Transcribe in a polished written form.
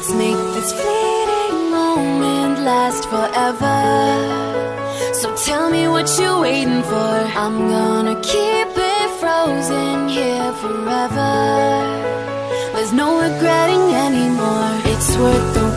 Let's make this fleeting moment last forever. So tell me what you're waiting for. I'm gonna keep it frozen here forever. There's no regretting anymore. It's worth the